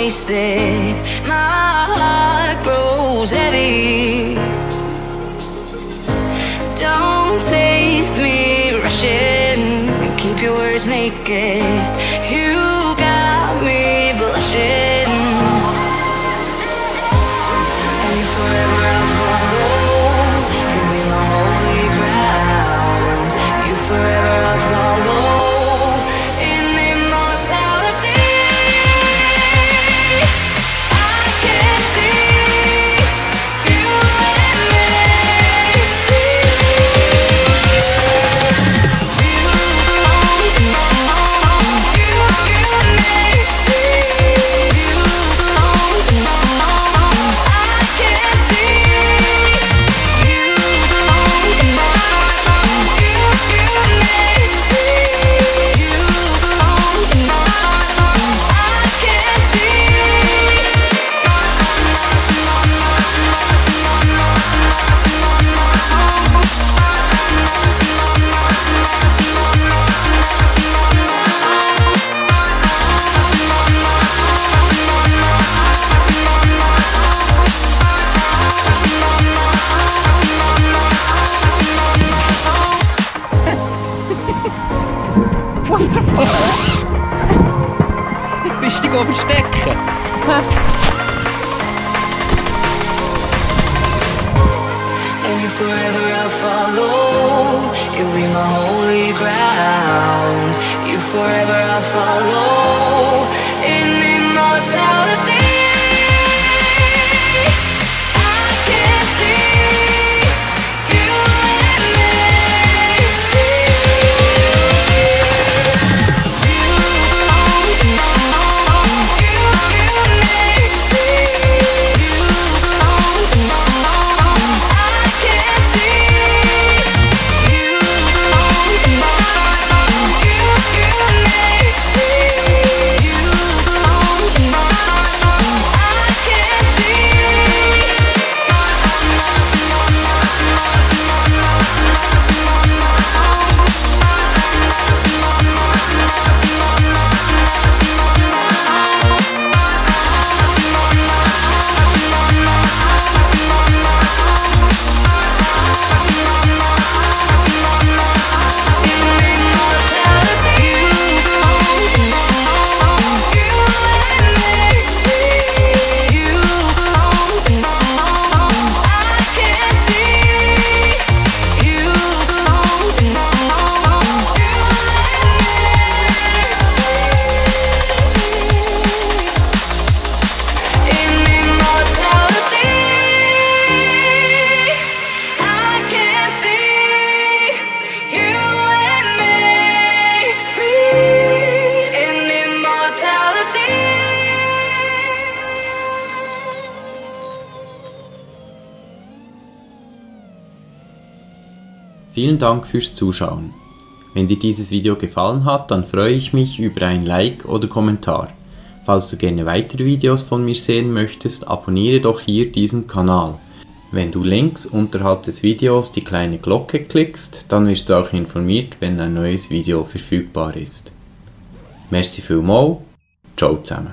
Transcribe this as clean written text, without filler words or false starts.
wasted. My heart grows heavy. Don't taste me rushing. Keep your words naked. You got me blushing. And if forever I'll follow, you'll be my holy ground. You forever I'll follow. Bist du dich verstecken? And you forever I'll follow. You'll be my holy ground. You forever I'll follow. In immortality. Vielen Dank fürs Zuschauen. Wenn dir dieses Video gefallen hat, dann freue ich mich über ein Like oder Kommentar. Falls du gerne weitere Videos von mir sehen möchtest, abonniere doch hier diesen Kanal. Wenn du links unterhalb des Videos die kleine Glocke klickst, dann wirst du auch informiert, wenn ein neues Video verfügbar ist. Merci vielmals, ciao zusammen.